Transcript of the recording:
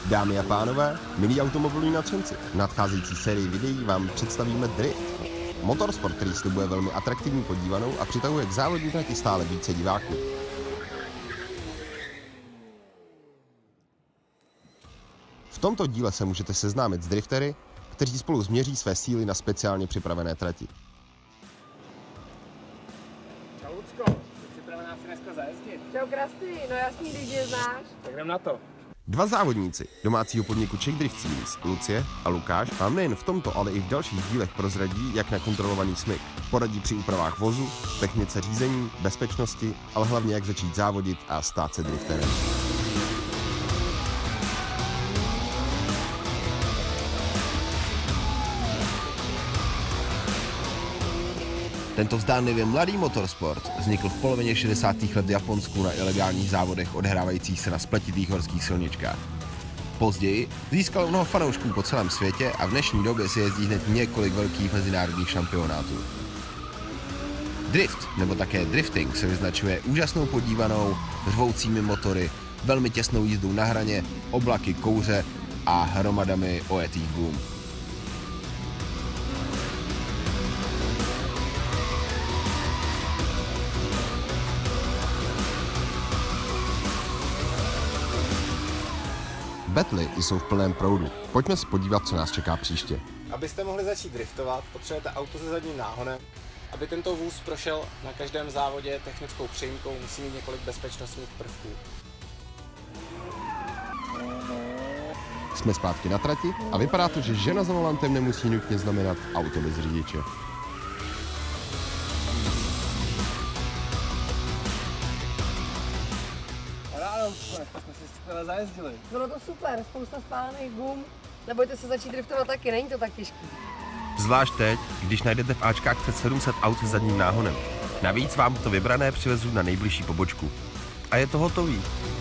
Dámy a pánové, milí automobiloví nadšenci, v nadcházející sérii videí vám představíme drift. Motorsport, který slibuje velmi atraktivní podívanou a přitahuje k závodní trati stále více diváků. V tomto díle se můžete seznámit s driftery, kteří spolu změří své síly na speciálně připravené trati. Čau Lucko, jsi připravená si dneska zajezdit? Čau krásný, no jasný, když je znáš. Tak jdem na to. Dva závodníci domácího podniku Czech Drift Series, Lucie a Lukáš, vám nejen v tomto, ale i v dalších dílech prozradí, jak na kontrolovaný smyk, poradí při úpravách vozu, technice řízení, bezpečnosti, ale hlavně jak začít závodit a stát se drifterem. Tento zdánlivě mladý motorsport vznikl v polovině 60. let v Japonsku na ilegálních závodech odehrávajících se na spletitých horských silničkách. Později získal mnoho fanoušků po celém světě a v dnešní době se jezdí hned několik velkých mezinárodních šampionátů. Drift, nebo také drifting, se vyznačuje úžasnou podívanou, řvoucími motory, velmi těsnou jízdou na hraně, oblaky kouře a hromadami ojetých gum. Battle jsou v plném proudu. Pojďme se podívat, co nás čeká příště. Abyste mohli začít driftovat, potřebujete auto se zadním náhonem. Aby tento vůz prošel na každém závodě technickou přejímkou, musí mít několik bezpečnostních prvků. Jsme zpátky na trati a vypadá to, že žena za volantem nemusí nutně znamenat auto bez řidiče. Jsme si skvěle zajezdili. Bylo to super, spousta spálených gum. Nebojte se začít driftovat taky, není to tak těžký. Zvlášť teď, když najdete v Ačkách přes 700 aut s zadním náhonem. Navíc vám to vybrané přivezu na nejbližší pobočku. A je to hotový.